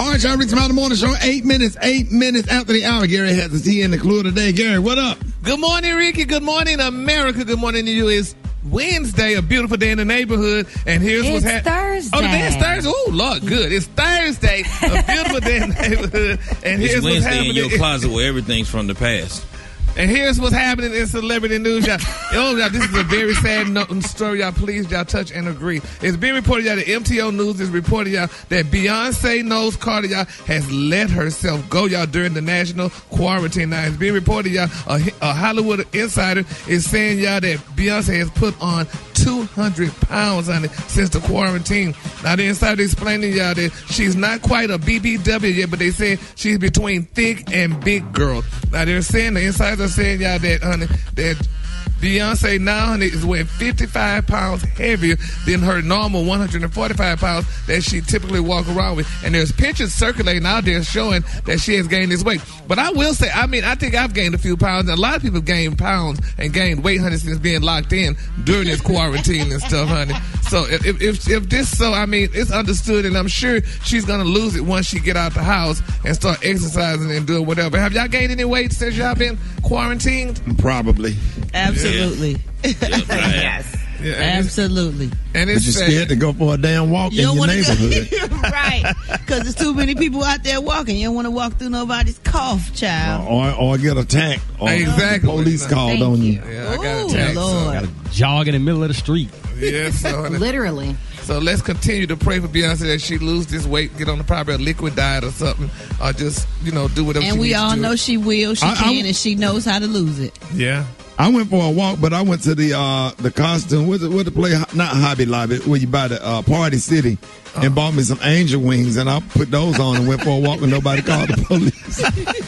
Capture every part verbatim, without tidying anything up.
All right, y'all, Rick Smiley Morning Show. Eight minutes, eight minutes after the hour. Gary has his tea in the clue today. Gary, what up? Good morning, Ricky. Good morning, America. Good morning to you. It's Wednesday, a beautiful day in the neighborhood, and here's it's what's happening. Thursday. Oh, today is Thursday. Oh, Lord, good. It's Thursday, a beautiful day in the neighborhood, and it's here's Wednesday what's happening in your closet where everything's from the past. And here's what's happening in celebrity news, y'all. Oh, y'all, this is a very sad no- story, y'all. Please, y'all, touch and agree. It's being reported, y'all, that M T O News is reporting, y'all, that Beyonce Knowles Carter, y'all, has let herself go, y'all, during the national quarantine. Now, it's being reported, y'all, a, a Hollywood insider is saying, y'all, that Beyonce has put on two hundred pounds on it since the quarantine. Now, the insider explaining, y'all, that she's not quite a B B W yet, but they say she's between thick and big girl. Now, they're saying, the insiders are saying, y'all, that, honey, that Beyonce now, honey, is weighing fifty-five pounds heavier than her normal one hundred forty-five pounds that she typically walk around with. And there's pictures circulating out there showing that she has gained this weight. But I will say, I mean, I think I've gained a few pounds. And a lot of people have gained pounds and gained weight, honey, since being locked in during this quarantine and stuff, honey. So if, if, if this so, I mean, it's understood, and I'm sure she's going to lose it once she get out the house and start exercising and doing whatever. Have y'all gained any weight since y'all been quarantined? Probably. Absolutely. Yeah. Yeah, right. Yes. Yeah, and absolutely. It's, and it's but you're scared to go for a damn walk you in your neighborhood. Go, right. Because there's too many people out there walking. You don't want to walk through nobody's cough, child. Or, or get attacked. Or exactly. Police called Thank on you. you. Yeah, I got Ooh, attacked. Lord. So. Got to jog in the middle of the street. Yes, so, literally. So let's continue to pray for Beyonce that she lose this weight, get on the probably a liquid diet or something, or just, you know, do whatever and she we needs all to do. know she will, she I, can, I'm, and she knows how to lose it. Yeah. I went for a walk, but I went to the uh, the costume. What's it? What the play? Not Hobby Lobby, where you buy the uh, Party City, and uh-huh. bought me some angel wings, and I put those on and went for a walk, and nobody called the police.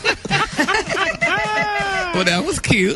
Well, that was cute.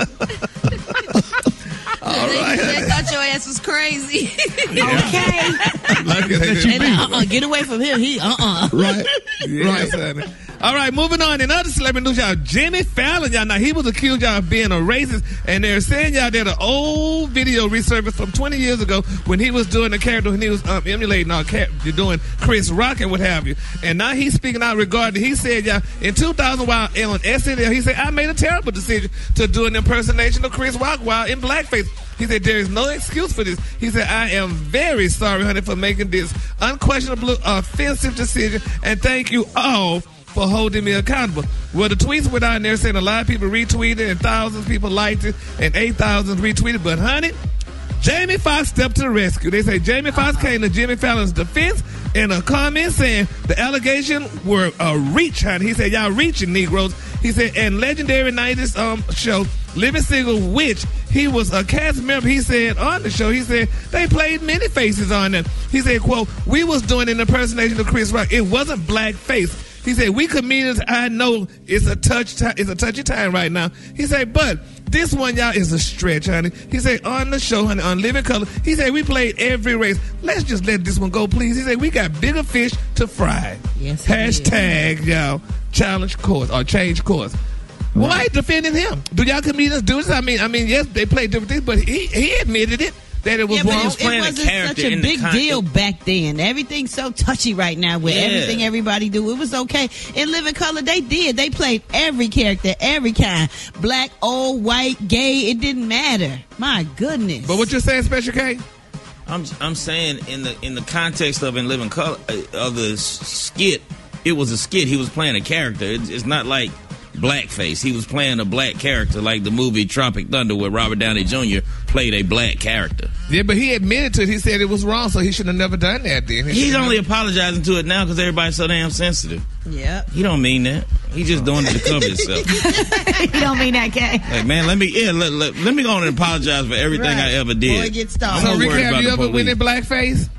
All they, right. They thought your ass was crazy. Yeah. Okay. Like it, and uh-uh, get away from him. He uh-uh. Right. Yes, honey. All right, moving on. In other celebrity news, y'all, Jimmy Fallon, y'all, now he was accused, y'all, of being a racist, and they're saying, y'all, that an old video resurfaced from twenty years ago when he was doing the character, when he was um, emulating our character, doing Chris Rock and what have you. And now he's speaking out regarding, he said, y'all, in two thousand, while on S N L, he said, I made a terrible decision to do an impersonation of Chris Rock while in blackface. He said, there is no excuse for this. He said, I am very sorry, honey, for making this unquestionable, offensive decision, and thank you all for holding me accountable. Well, the tweets were down there saying a lot of people retweeted and thousands of people liked it and eight thousand retweeted. But, honey, Jamie Foxx stepped to the rescue. They say Jamie Foxx came to Jimmy Fallon's defense in a comment saying the allegation were a reach, honey. He said, y'all reaching, Negroes. He said, and legendary nineties um, show, Living Single, which he was a cast member, he said on the show, he said, they played many faces on it. He said, quote, we was doing an impersonation of Chris Rock. It wasn't blackface. He said, we comedians, I know it's a touch time, it's a touchy time right now. He said, but this one, y'all, is a stretch, honey. He said, on the show, honey, on Living Color, he said, we played every race. Let's just let this one go, please. He said, we got bigger fish to fry. Yes, hashtag, y'all, challenge course or change course. Why are you defending him? Do y'all comedians do this? I mean, I mean, yes, they play different things, but he, he admitted it. That it was yeah, wrong. It, it wasn't such a big deal back then. Everything's so touchy right now with yeah. everything everybody do. It was okay. In Living Color, they did. They played every character, every kind. Black, old, white, gay. It didn't matter. My goodness. But what you're saying, Special K? I'm I'm saying in the in the context of In Living Color uh, of the skit, it was a skit. He was playing a character. It's, it's not like blackface. He was playing a black character like the movie Tropic Thunder where Robert Downey Junior played a black character. Yeah, but he admitted to it. He said it was wrong, so he should have never done that then. He He's only never... apologizing to it now because everybody's so damn sensitive. Yep. He don't mean that. He just doing it to cover himself. He don't mean that, Kay. Like, man, let me yeah, let, let, let me go on and apologize for everything right. I ever did. Boy, get started. So, Rick, have you ever went in blackface?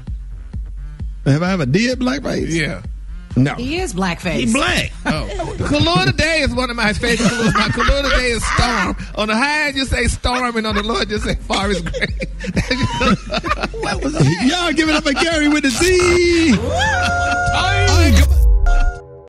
Have I ever did blackface? Yeah. No. He is blackface. He black. Oh. Color Today is one of my favorite colors. My Color Today is Storm. On the high end, you say Storm, and on the low end, you say Forest Gray. What was that? Y'all give it up for Gary with the Z. All right,